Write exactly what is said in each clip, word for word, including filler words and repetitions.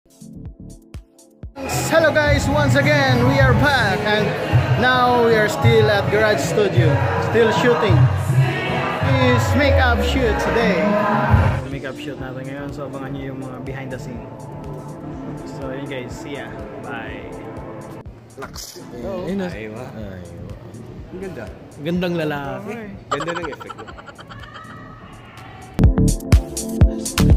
Hello guys, once again we are back and now we are still at Garage Studio, still shooting. Is makeup shoot today. Makeup shoot natin ngayon, so abangan nyo yung mga behind the scene. So yun guys, see ya, bye. Laks. Oh, aywa. aywa. Ang ganda. Gandang lalaki. Ganda ng effect mo.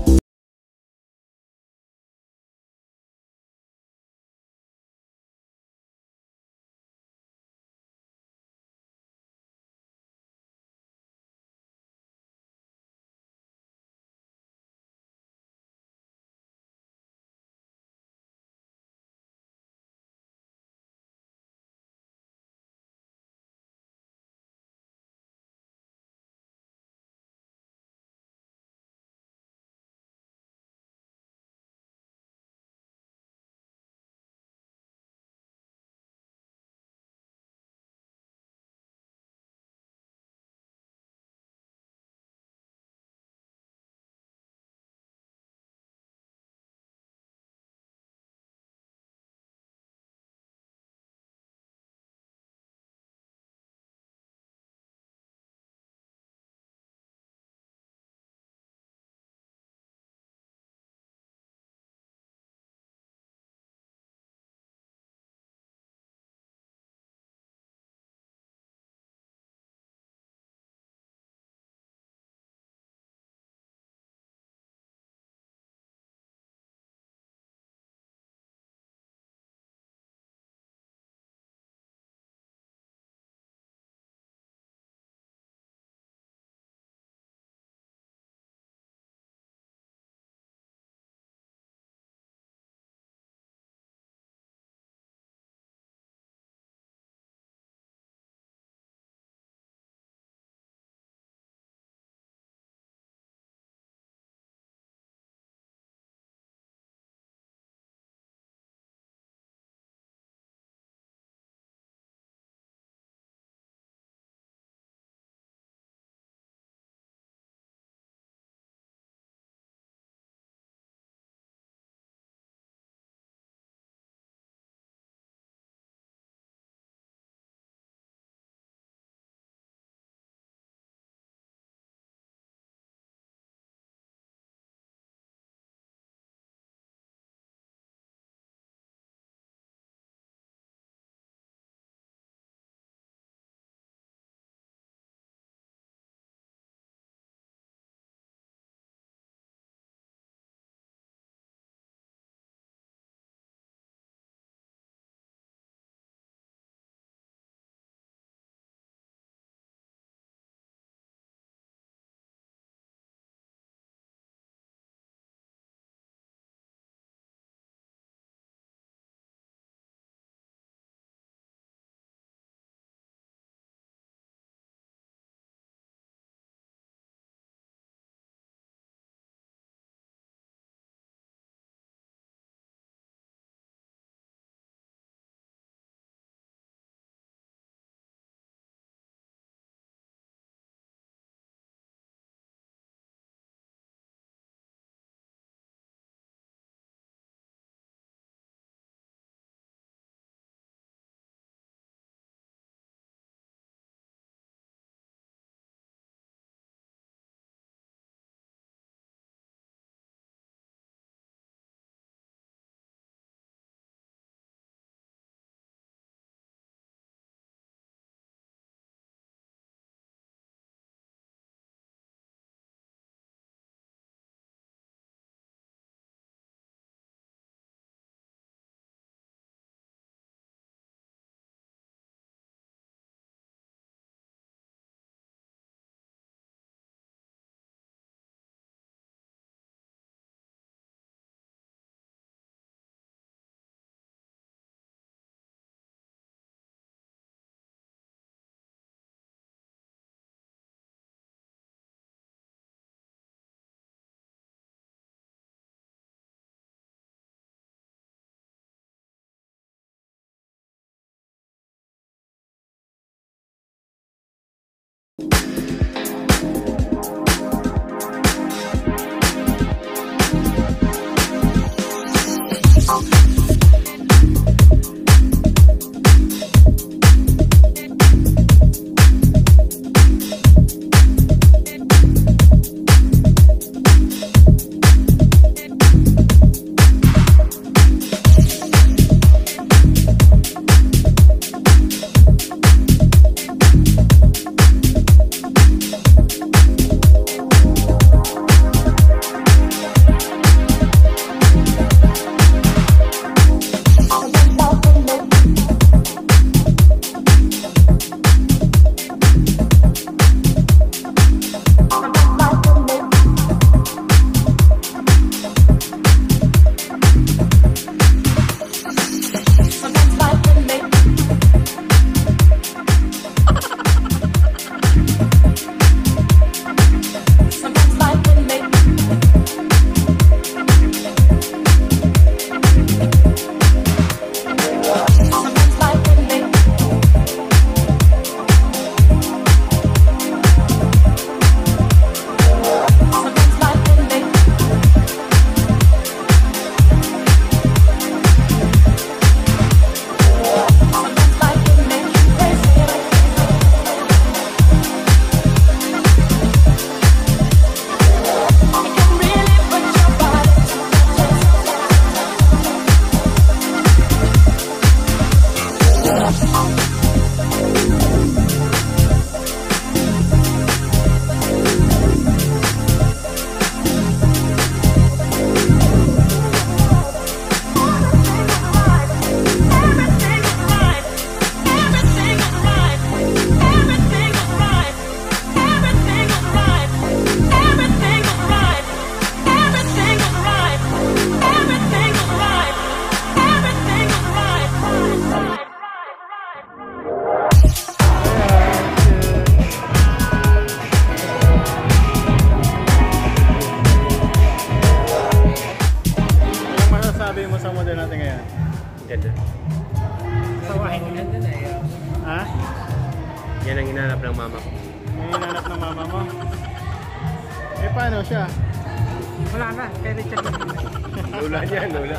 Mo sa model natin ngayon? Ganda. Sawahin mo ganda na eh. Ha? Yan ang hinanap ng mama ko. May hinanap ng mama mo? Eh paano siya? Wala na, kay Richard. Lula niya, lula.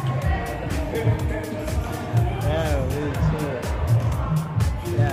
Yeah, Richard. Yeah.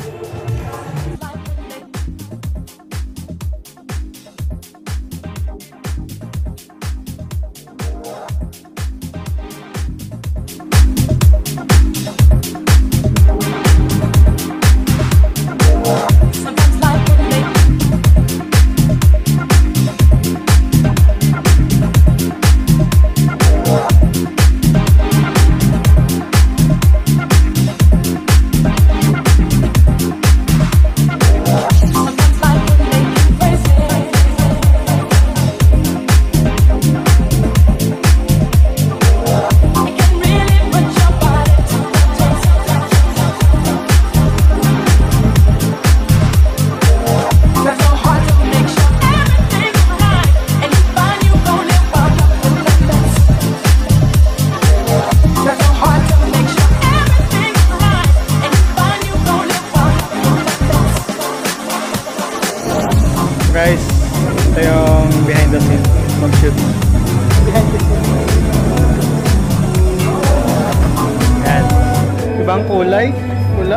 Guys, ito yung behind the scene mag-shoot. Behind the scene. Yan. Ibang kulay. Pula.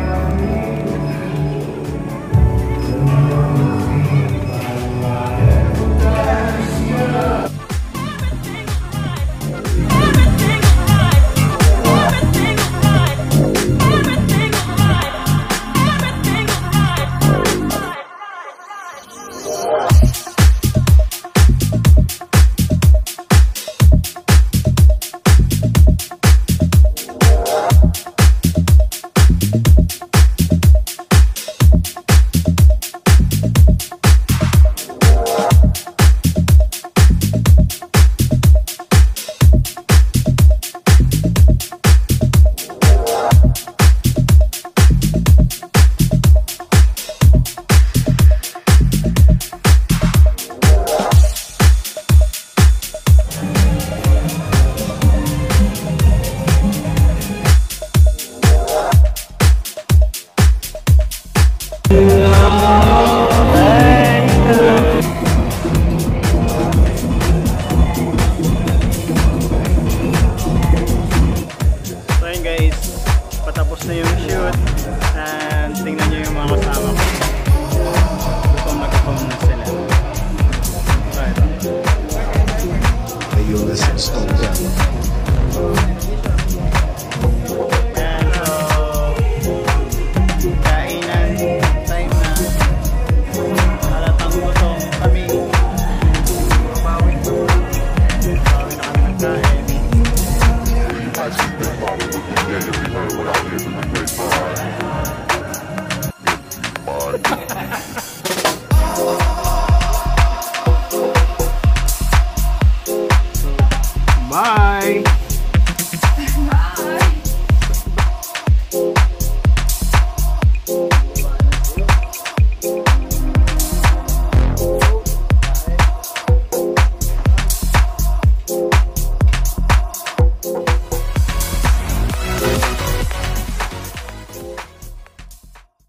Patapos na yung shoot and tingnan nyo yung mga kasama ko. Gutom na gutom na sila. So ito. Ayun na sa stone down. And so kainan time na. Halatang gutom kami. Bawi na kami nagkain. Bye.